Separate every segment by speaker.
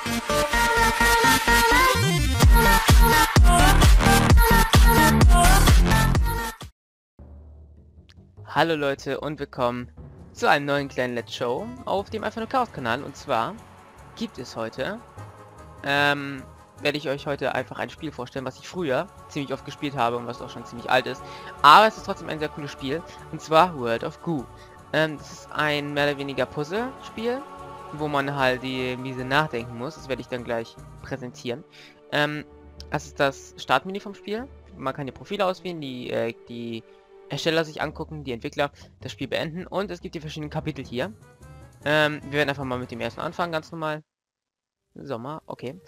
Speaker 1: Hallo Leute und willkommen zu einem neuen kleinen Let's Show auf dem Einfach nur Chaos Kanal. Und zwar gibt es heute, werde ich euch heute einfach ein Spiel vorstellen, was ich früher ziemlich oft gespielt habe und was auch schon ziemlich alt ist. Aber es ist trotzdem ein sehr cooles Spiel, und zwar World of Goo. Das ist ein mehr oder weniger Puzzle-Spiel, wo man halt die Miese nachdenken muss. Das werde ich dann gleich präsentieren. Das ist das Startmenü vom Spiel. Man kann die Profile auswählen, die Ersteller sich angucken, die Entwickler, das Spiel beenden, und es gibt die verschiedenen Kapitel hier. Wir werden einfach mal mit dem ersten anfangen, ganz normal. Sommer, okay.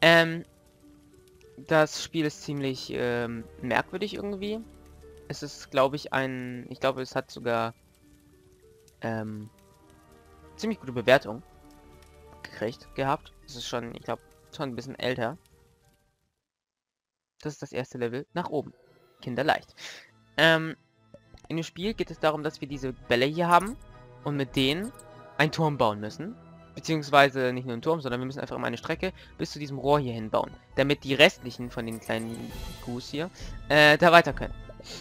Speaker 1: Das Spiel ist ziemlich merkwürdig irgendwie. Es ist, glaube ich, ich glaube, es hat sogar ziemlich gute Bewertung gehabt. Es ist schon, ich glaube, schon ein bisschen älter. Das ist das erste Level nach oben. Kinderleicht. In dem Spiel geht es darum, dass wir diese Bälle hier haben und mit denen einen Turm bauen müssen. Beziehungsweise nicht nur einen Turm, sondern wir müssen einfach immer eine Strecke bis zu diesem Rohr hier hinbauen. Damit die restlichen von den kleinen Goos hier da weiter können.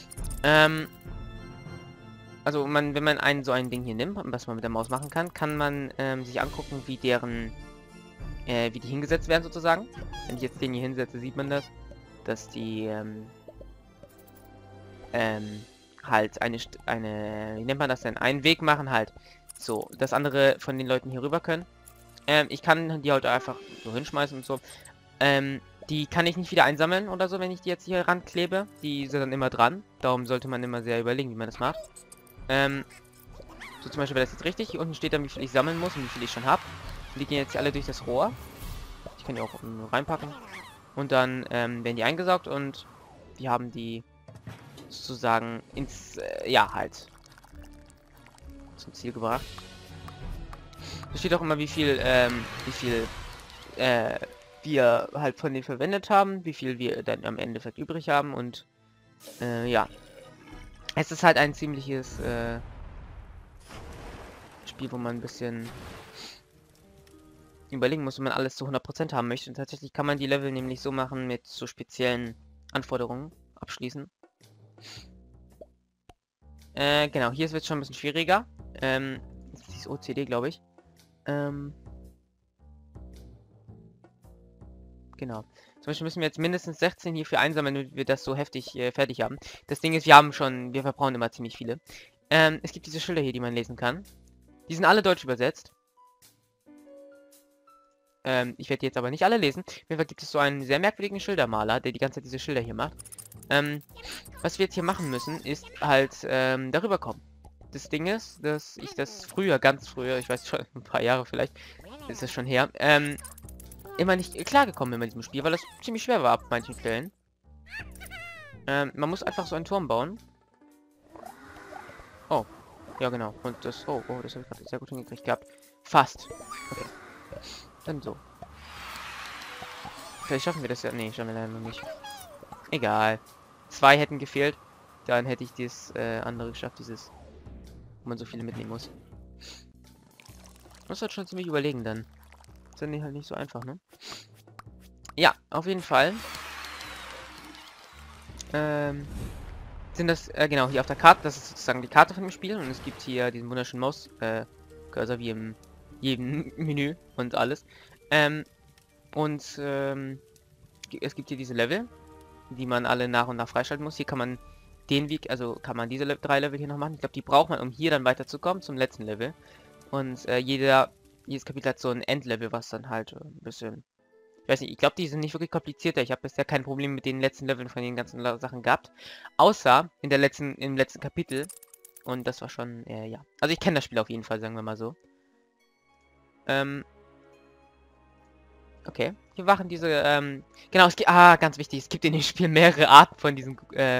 Speaker 1: Also wenn man so ein Ding hier nimmt, was man mit der Maus machen kann, kann man sich angucken, wie wie die hingesetzt werden sozusagen. Wenn ich jetzt den hier hinsetze, sieht man das, dass die halt wie nennt man das denn? Einen Weg machen halt. So, dass andere von den Leuten hier rüber können. Ich kann die halt einfach so hinschmeißen und so. Die kann ich nicht wieder einsammeln oder so, wenn ich die jetzt hier ranklebe. Die sind dann immer dran. Darum sollte man immer sehr überlegen, wie man das macht. So zum Beispiel wäre das jetzt richtig. Hier unten steht dann, wie viel ich sammeln muss und wie viel ich schon habe. Die gehen jetzt alle durch das Rohr. Ich kann die auch reinpacken. Und dann werden die eingesaugt und wir haben die sozusagen ja, halt zum Ziel gebracht. Da steht auch immer, wie viel wir halt von denen verwendet haben, wie viel wir dann am Endeffekt übrig haben, und ja. Es ist halt ein ziemliches Spiel, wo man ein bisschen überlegen muss, wenn man alles zu 100% haben möchte. Und tatsächlich kann man die Level nämlich so machen, mit so speziellen Anforderungen abschließen. Genau, hier wird es schon ein bisschen schwieriger. Das ist OCD, glaube ich. Genau. Zum Beispiel müssen wir jetzt mindestens 16 hierfür einsammeln, damit wir das so heftig fertig haben. Das Ding ist, wir verbrauchen immer ziemlich viele. Es gibt diese Schilder hier, die man lesen kann. Die sind alle deutsch übersetzt. Ich werde jetzt aber nicht alle lesen. Auf jeden Fall gibt es so einen sehr merkwürdigen Schildermaler, der die ganze Zeit diese Schilder hier macht. Was wir jetzt hier machen müssen, ist halt darüber kommen. Das Ding ist, dass ich das früher, ganz früher, ich weiß schon, ein paar Jahre vielleicht, ist es schon her, immer nicht klargekommen bin mit diesem Spiel, weil das ziemlich schwer war ab manchen Stellen. Man muss einfach so einen Turm bauen. Oh, ja genau. Und das, das habe ich gerade sehr gut hingekriegt gehabt. Fast. Okay. Dann so. Vielleicht schaffen wir das ja. Nee, schaffen wir leider noch nicht. Egal. 2 hätten gefehlt. Dann hätte ich das andere geschafft, wo man so viele mitnehmen muss. Muss halt schon ziemlich überlegen dann. Ist dann halt nicht so einfach, ne? Ja, auf jeden Fall. Sind das, genau, hier auf der Karte, das ist sozusagen die Karte von dem Spiel, und es gibt hier diesen wunderschönen Maus-Cursor, wie in jedem Menü und alles. Es gibt hier diese Level, die man alle nach und nach freischalten muss. Hier kann man den Weg, also kann man diese 3 Level hier noch machen. Ich glaube, die braucht man, um hier dann weiterzukommen zum letzten Level. Und jedes Kapitel hat so ein Endlevel, was dann halt ein bisschen... Ich weiß nicht, ich glaube, die sind nicht wirklich komplizierter. Ich habe bisher kein Problem mit den letzten Leveln von den ganzen Sachen gehabt. Außer im letzten Kapitel. Und das war schon, ja. Also ich kenne das Spiel auf jeden Fall, sagen wir mal so. Okay. Hier wachen diese, genau, es gibt, ganz wichtig, es gibt in dem Spiel mehrere Arten von diesen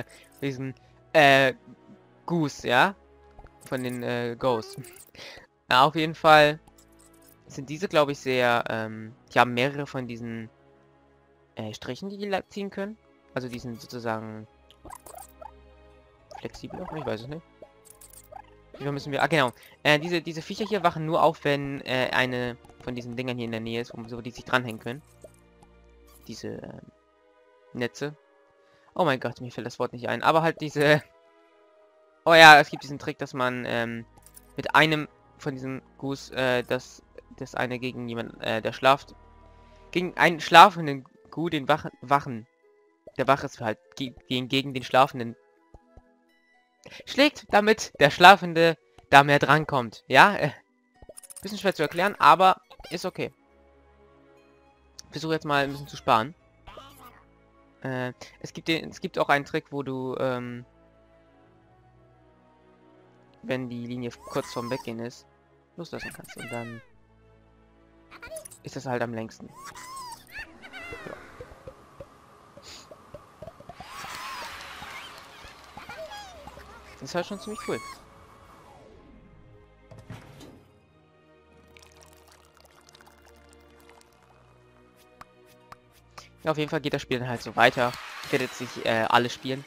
Speaker 1: Goose, ja? Von den, Ghosts. Ja, auf jeden Fall sind diese, glaube ich, sehr, die haben mehrere von diesen Strichen, die ziehen können. Also die sind sozusagen flexibel, ich weiß es nicht. Wie müssen wir, genau. Diese Viecher hier wachen nur auf, wenn eine von diesen Dingern hier in der Nähe ist, wo die sich dranhängen können. Diese Netze. Oh mein Gott, mir fällt das Wort nicht ein. Aber halt diese... Oh ja, es gibt diesen Trick, dass man mit einem von diesem Goose, das eine gegen jemanden, der schlaft, gegen einen schlafenden Gu, den Wachen, der wach ist halt, gegen den Schlafenden schlägt, damit der Schlafende da mehr drankommt. Ja, bisschen schwer zu erklären, aber ist okay. Ich versuche jetzt mal ein bisschen zu sparen. Es gibt auch einen Trick, wo du, wenn die Linie kurz vorm Weggehen ist, loslassen kannst. Und dann ist das halt am längsten. Ja. Das ist halt schon ziemlich cool. Ja, auf jeden Fall geht das Spiel dann halt so weiter. Ich werde jetzt nicht alle spielen.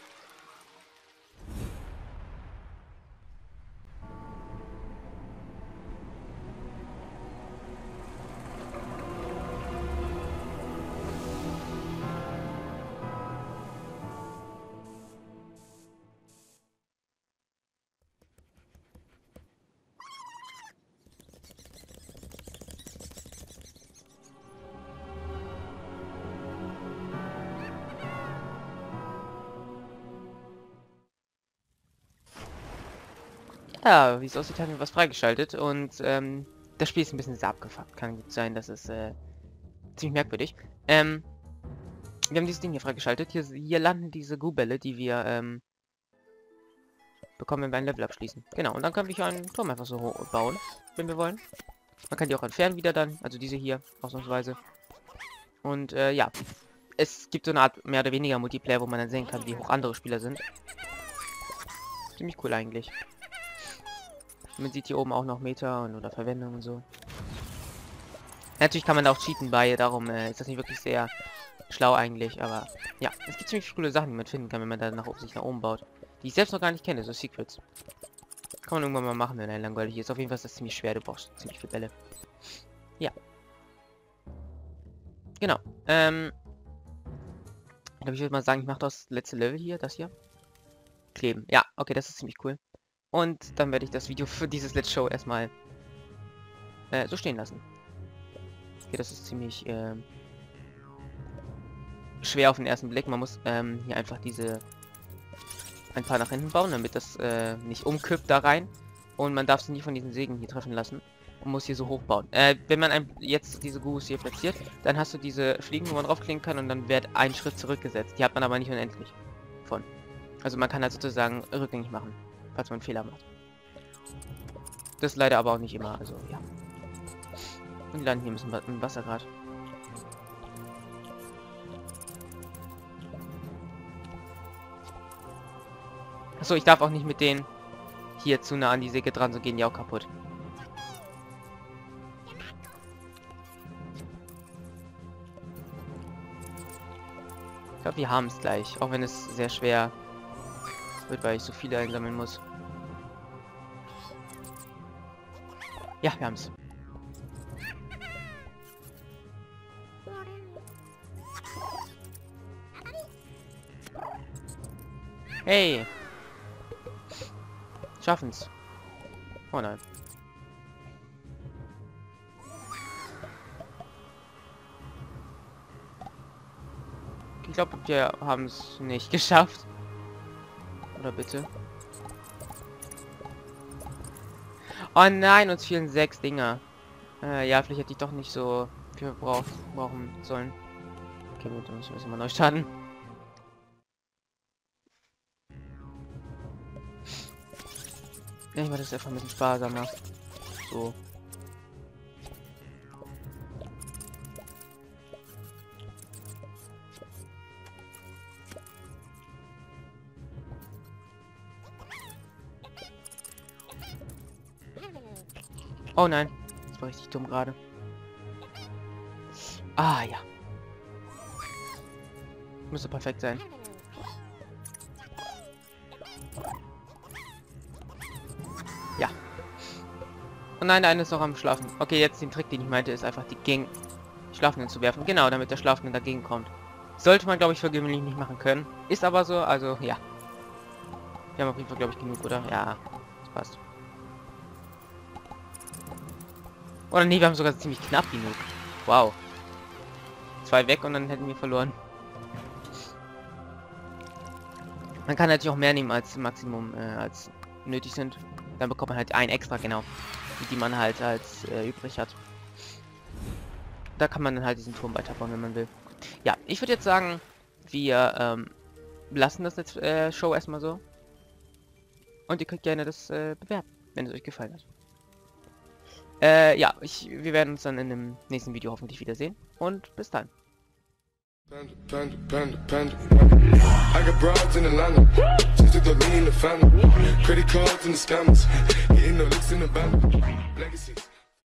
Speaker 1: Ja, wie es aussieht, haben wir was freigeschaltet und das Spiel ist ein bisschen sehr abgefuckt. Kann gut sein, das ist ziemlich merkwürdig. Wir haben dieses Ding hier freigeschaltet. Hier landen diese Gu-Bälle, die wir bekommen, wenn wir ein Level abschließen. Genau, und dann können wir hier einen Turm einfach so bauen, wenn wir wollen. Man kann die auch entfernen wieder dann, also diese hier, ausnahmsweise. Und ja, es gibt so eine Art mehr oder weniger Multiplayer, wo man dann sehen kann, wie hoch andere Spieler sind. Ziemlich cool eigentlich. Man sieht hier oben auch noch Meter oder Verwendung und so. Natürlich kann man da auch cheaten bei, darum ist das nicht wirklich sehr schlau eigentlich, aber ja, es gibt ziemlich coole Sachen, die man finden kann, wenn man da sich nach oben baut. Die ich selbst noch gar nicht kenne, so Secrets. Kann man irgendwann mal machen, wenn er langweilig ist. Auf jeden Fall ist das ziemlich schwer, du brauchst ziemlich viele Bälle. Ja. Genau. Ich würde mal sagen, ich mache das letzte Level hier, das hier. Kleben. Ja, okay, das ist ziemlich cool. Und dann werde ich das Video für dieses Let's Show erstmal so stehen lassen. Okay, das ist ziemlich schwer auf den ersten Blick. Man muss hier einfach ein paar nach hinten bauen, damit das nicht umkippt da rein. Und man darf es nie von diesen Sägen hier treffen lassen. Und muss hier so hoch bauen. Wenn man jetzt diese Gus hier platziert, dann hast du diese Fliegen, wo man draufklicken kann und dann wird ein Schritt zurückgesetzt. Die hat man aber nicht unendlich von. Also man kann halt sozusagen rückgängig machen, falls man einen Fehler macht. Das ist leider aber auch nicht immer, also ja. Und die landen hier ein bisschen im Wasser gerade. Achso, ich darf auch nicht mit denen hier zu nah an die Säge dran, so gehen die auch kaputt. Ich glaube, wir haben es gleich, auch wenn es sehr schwer wird, weil ich so viele einsammeln muss. Ja, wir haben es. Hey! Schaffen's. Oh nein. Ich glaube, wir haben es nicht geschafft. Oder bitte? Oh nein, uns fehlen 6 Dinger. Ja, vielleicht hätte ich doch nicht so viel brauchen sollen. Okay, gut, dann müssen wir mal neu starten. Ja, ich mache das einfach ein bisschen sparsamer. So. Oh nein, das war richtig dumm gerade. Ah ja. Müsste perfekt sein. Oh nein, der eine ist noch am Schlafen. Okay, jetzt den Trick, den ich meinte, ist einfach die gegen Schlafenden zu werfen. Genau, damit der Schlafende dagegen kommt. Sollte man, glaube ich, für gewöhnlich nicht machen können. Ist aber so, also ja. Wir haben auf jeden Fall, glaube ich, genug, oder? Ja, das passt. Oder nee, wir haben sogar ziemlich knapp genug. Wow. 2 weg und dann hätten wir verloren. Man kann natürlich auch mehr nehmen als Maximum, als nötig sind. Dann bekommt man halt ein extra, genau. Die man halt als übrig hat. Da kann man dann halt diesen Turm weiterbauen, wenn man will. Ja, ich würde jetzt sagen, wir lassen das jetzt Show erstmal so. Und ihr könnt gerne das bewerten, wenn es euch gefallen hat. Ja, wir werden uns dann in dem nächsten Video hoffentlich wiedersehen. Und bis dann.
Speaker 2: I got broads in Atlanta, just to throw me in the family. Credit cards and the scammers, hitting the licks in the band. Legacies.